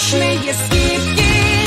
Отличные скидки.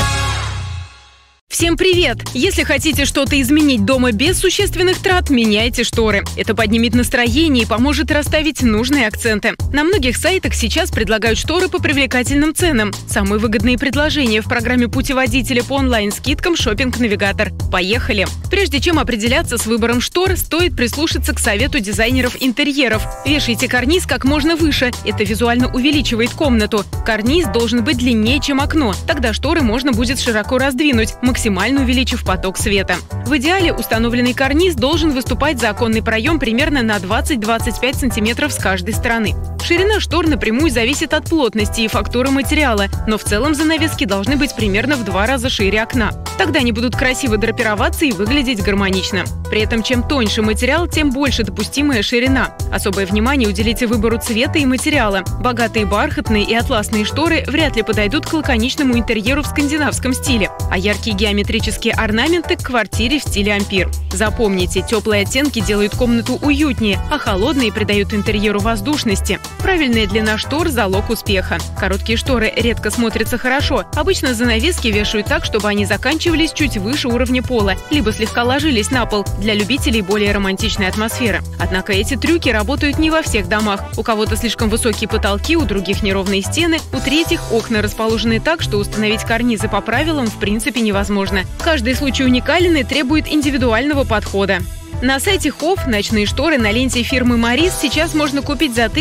Всем привет! Если хотите что-то изменить дома без существенных трат, меняйте шторы. Это поднимет настроение и поможет расставить нужные акценты. На многих сайтах сейчас предлагают шторы по привлекательным ценам. Самые выгодные предложения в программе путеводителя по онлайн-скидкам «Шоппинг Навигатор». Поехали! Прежде чем определяться с выбором штор, стоит прислушаться к совету дизайнеров интерьеров. Вешайте карниз как можно выше. Это визуально увеличивает комнату. Карниз должен быть длиннее, чем окно. Тогда шторы можно будет широко раздвинуть, максимально увеличив поток света. В идеале установленный карниз должен выступать за оконный проем примерно на 20-25 см с каждой стороны. Ширина штор напрямую зависит от плотности и фактуры материала, но в целом занавески должны быть примерно в 2 раза шире окна. Тогда они будут красиво драпироваться и выглядеть гармонично. При этом чем тоньше материал, тем больше допустимая ширина. Особое внимание уделите выбору цвета и материала. Богатые бархатные и атласные шторы вряд ли подойдут к лаконичному интерьеру в скандинавском стиле, а яркие геометрические орнаменты к квартире в стиле ампир. Запомните, теплые оттенки делают комнату уютнее, а холодные придают интерьеру воздушности. Правильная длина штор – залог успеха. Короткие шторы редко смотрятся хорошо. Обычно занавески вешают так, чтобы они заканчивались чуть выше уровня пола, либо слегка ложились на пол, для любителей более романтичной атмосферы. Однако эти трюки работают не во всех домах. У кого-то слишком высокие потолки, у других неровные стены, у третьих окна расположены так, что установить карнизы по правилам в принципе невозможно. Каждый случай уникален и требует индивидуального подхода. На сайте Хофф ночные шторы на ленте фирмы Морис сейчас можно купить за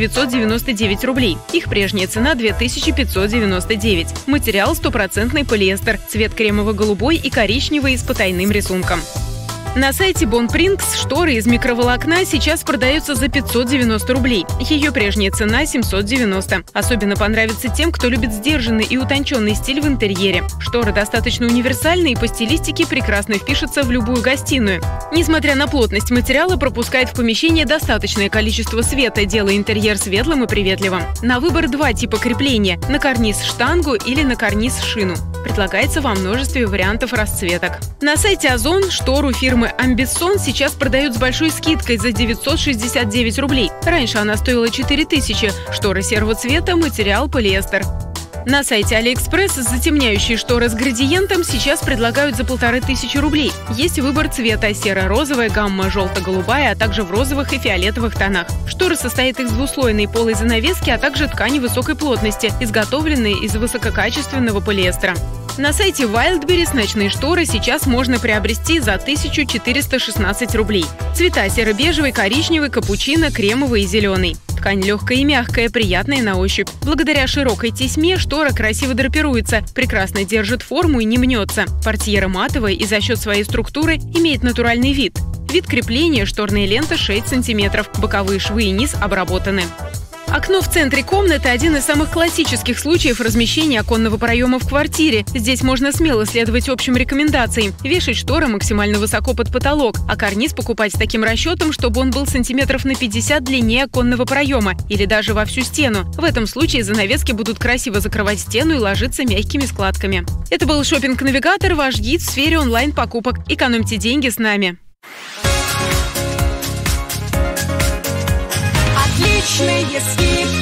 1999 рублей. Их прежняя цена – 2599. Материал – стопроцентный полиэстер, цвет кремово-голубой и коричневый с потайным рисунком. На сайте Bonprints шторы из микроволокна сейчас продаются за 590 рублей. Ее прежняя цена – 790. Особенно понравится тем, кто любит сдержанный и утонченный стиль в интерьере. Шторы достаточно универсальны и по стилистике прекрасно впишутся в любую гостиную. Несмотря на плотность материала, пропускает в помещение достаточное количество света, делая интерьер светлым и приветливым. На выбор 2 типа крепления – на карниз штангу или на карниз шину. Предлагается во множестве вариантов расцветок. На сайте Озон штору фирмы Амбиссон сейчас продают с большой скидкой за 969 рублей. Раньше она стоила 4000. Шторы серого цвета, материал полиэстер. На сайте Алиэкспресс затемняющие шторы с градиентом сейчас предлагают за 1500 рублей. Есть выбор цвета – серо-розовая, гамма, желто-голубая, а также в розовых и фиолетовых тонах. Шторы состоят из двуслойной полой занавески, а также ткани высокой плотности, изготовленные из высококачественного полиэстера. На сайте Wildberries ночные шторы сейчас можно приобрести за 1416 рублей. Цвета серо-бежевый, коричневый, капучино, кремовый и зеленый. Ткань легкая и мягкая, приятная на ощупь. Благодаря широкой тесьме штора красиво драпируется, прекрасно держит форму и не мнется. Портьера матовая и за счет своей структуры имеет натуральный вид. Вид крепления – шторная лента 6 см, боковые швы и низ обработаны. Окно в центре комнаты – один из самых классических случаев размещения оконного проема в квартире. Здесь можно смело следовать общим рекомендациям. Вешать шторы максимально высоко под потолок, а карниз покупать с таким расчетом, чтобы он был сантиметров на 50 длиннее оконного проема или даже во всю стену. В этом случае занавески будут красиво закрывать стену и ложиться мягкими складками. Это был Шоппинг Навигатор, ваш гид в сфере онлайн-покупок. Экономьте деньги с нами. Отличные скидки.